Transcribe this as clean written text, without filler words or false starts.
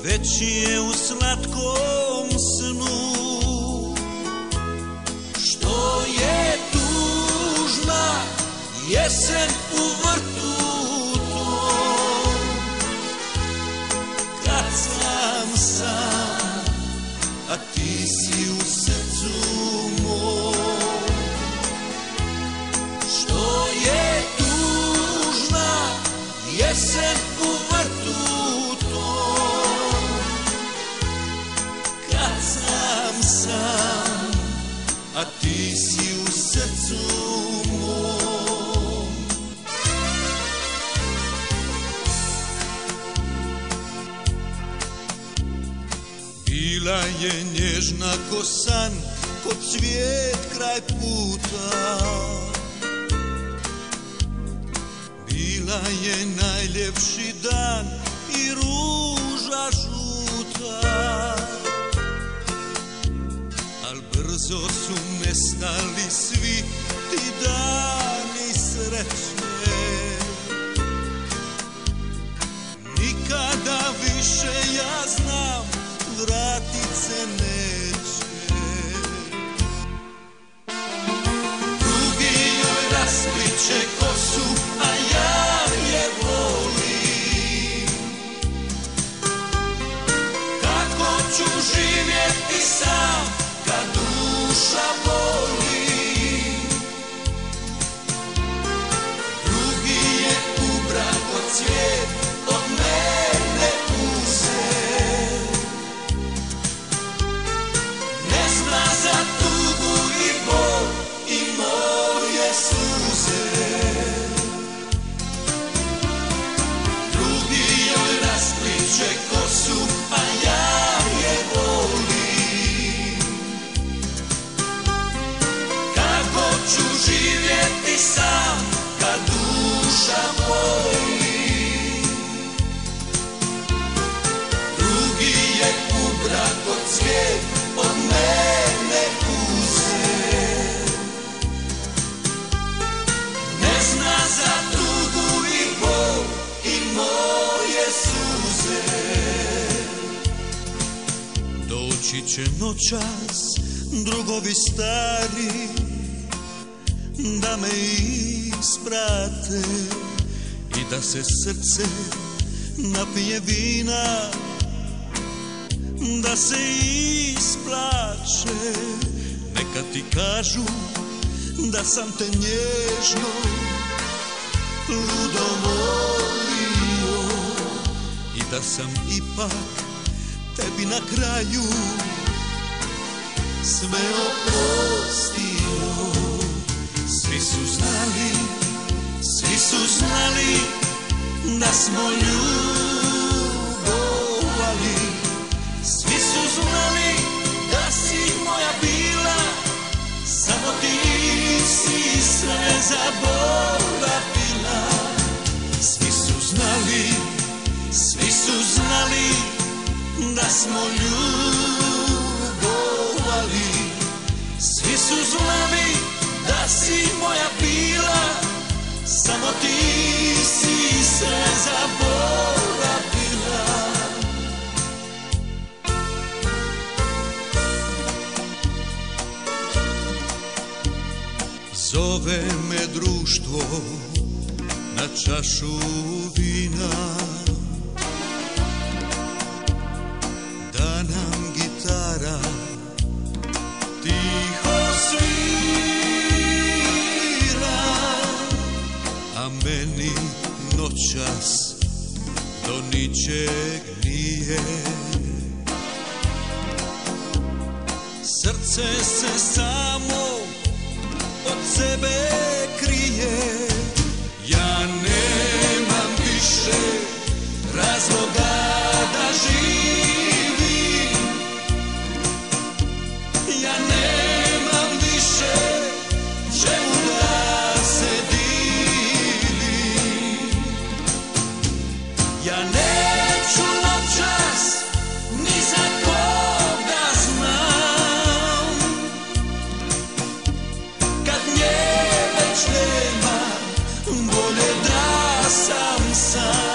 već je u slatkom snu. Što je tužna jesen u vrtu tom, kad sam, a ti si u srcu mom. Što je tužna jesen u vrtu tom, kad sam, a ti si u srcu mom. Bila je nježna ko san, ko cvijet kraj puta. Bila je najljepši dan i ruža žuta. Al brzo su nestali svi ti dani srećne. Nikada više, ja znam, vratit se neće. Drugi joj raspliće kosu, a ja je volim. Kako ću živjeti sam kad duša boli? Drugi je ubrao cvijet od mene uzet. Ne zna za tugu i bol i moje suze. Drugi joj raspliće kosu, a ja je volim. Kako ću živjeti sam kad duša boli? Drugi je ubrao cvijet od mene uzet. Ne zna za tugu i bol i moje suze. Doći će noćas drugovi stari da me isprate i da se srce napije vina, da se isplače. Neka ti kažu da sam te nježno ludo volio i da sam ipak tebi na kraju sve oprostio. Svi su znali da smo ljubovali. Svi su znali da si moja bila, samo ti si sve zaboravila. Svi su znali da smo ljubovali. Svi su znali da si moja bila, samo ti si sve zaboravila. Zove me društvo na čašu vina, da nam gitara tiho svira, a meni noćas do ničeg nije. Srce se samo od sebe krije. Ja nemam više razloga da živim. Ja nemam više čemu da se divim. Ja neću noćas ni za koga znam, kad nje već nema, bolje da sam sam.